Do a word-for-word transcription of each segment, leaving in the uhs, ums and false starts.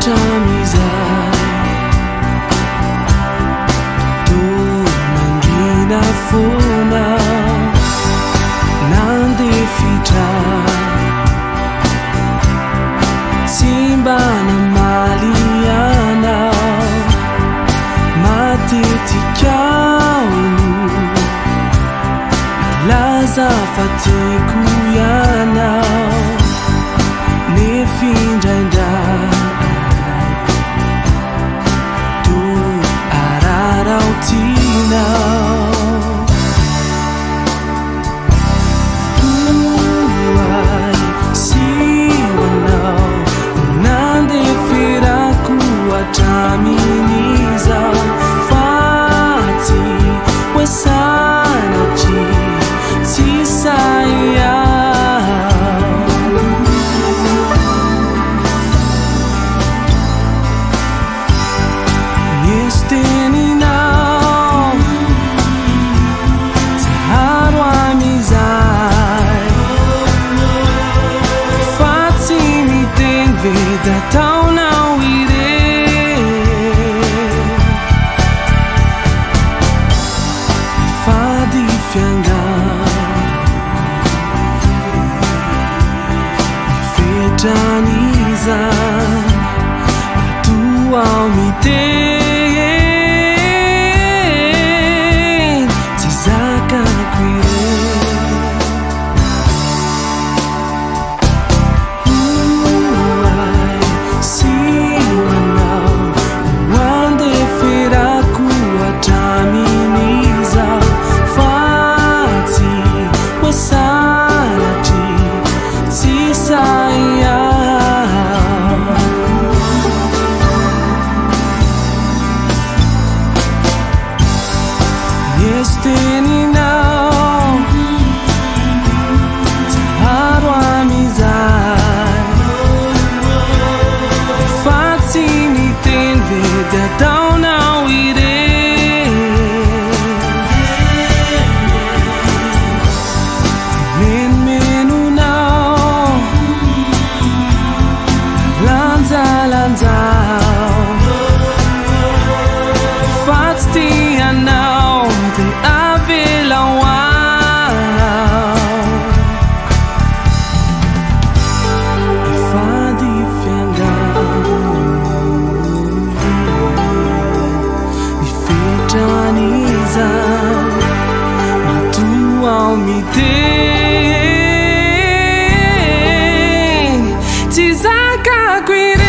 Razafitrimo nefindanda tu ararautina uai siwanao nandeferaku ataminiza fati wesanaji Tisaya Yesteni now Taharwa mizai Fatimi ten veda tauna wire Fadi fianga Janiza tu ao me ter Tizaka quire Uai siwanao Wande feraku ataminiza Fati wasanaji Tisaya Destiny now Taharwa mizai Fatimi ten veda tauna wire Men menu now Lanza lanza Fatsti now The Avila wow Fadi fianga Ifetaniza Matu ao me ter Tizaka quire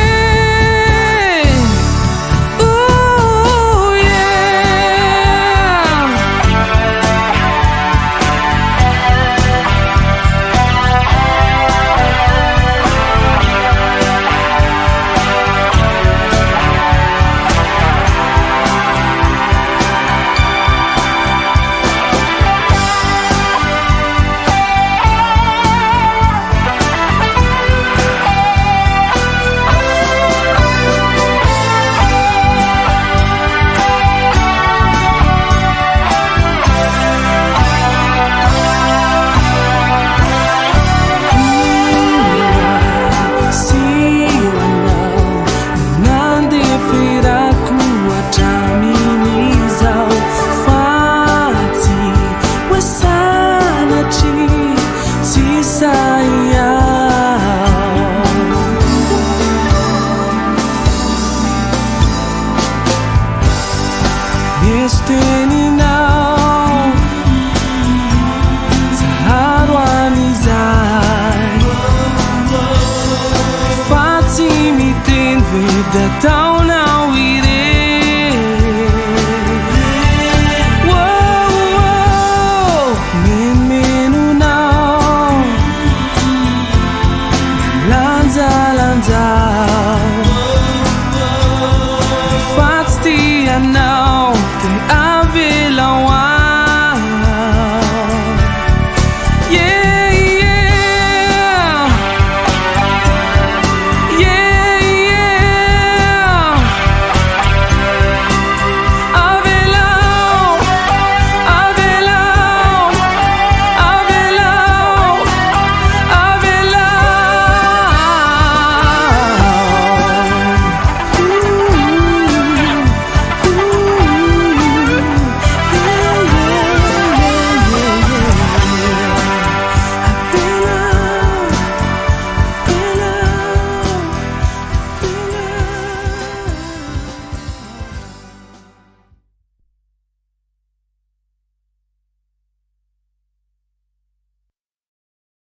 Destiny now Taharwa mizai Fatimi ten veda tauna